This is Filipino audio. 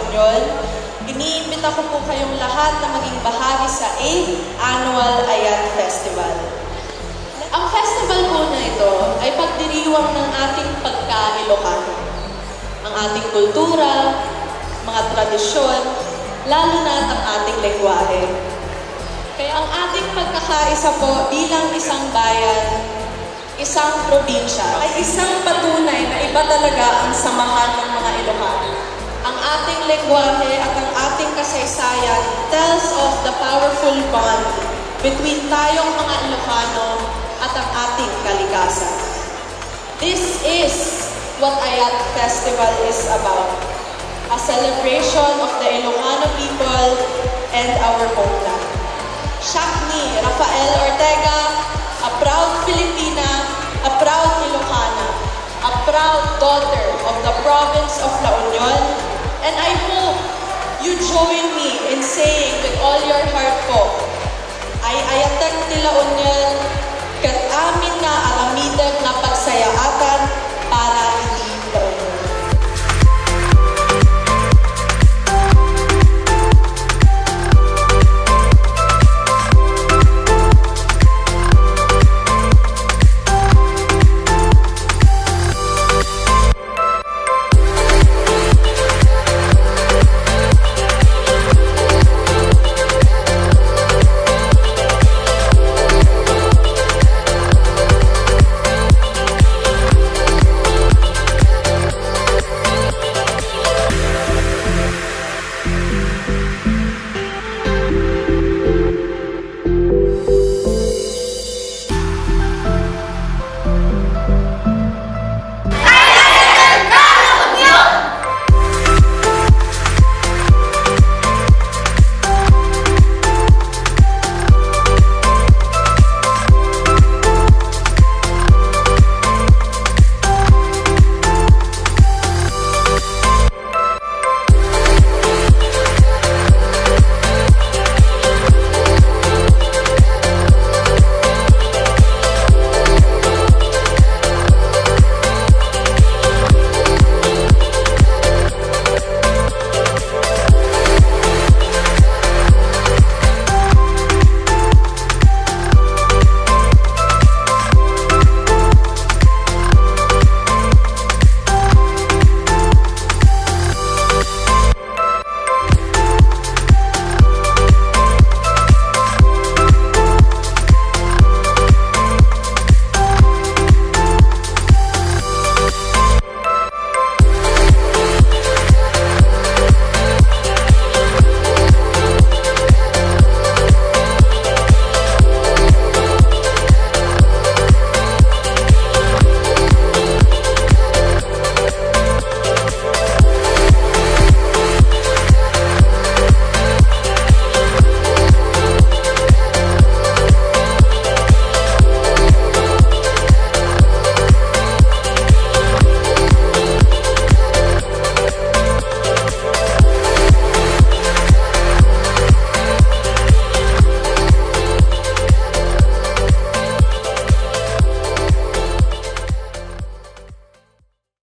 Union, iniimbita ko po kayong lahat na maging bahagi sa 8th Annual Ayat Festival. Ang festival po na ito ay pagdiriwang ng ating pagka-Ilocano. Ang ating kultura, mga tradisyon, lalo na ang ating lengguwahe. Kaya ang ating pagkakaisa po bilang isang bayan, isang probinsya, ay isang patunay na iba talaga ang samahan ng mga Ilocano. Ang ating lengguwahe at ang ating kasaysayan tells of the powerful bond between tayong mga Ilocano at ang ating kalikasan. This is what Ayat Festival is about. A celebration of the Ilocano people and our homeland. Shakni Rafael Ortega, a proud Filipina, a proud Ilocana, a proud daughter of the province of La Union, and I hope you join me in saying with all your heart po, ay Ayatek ti La Union,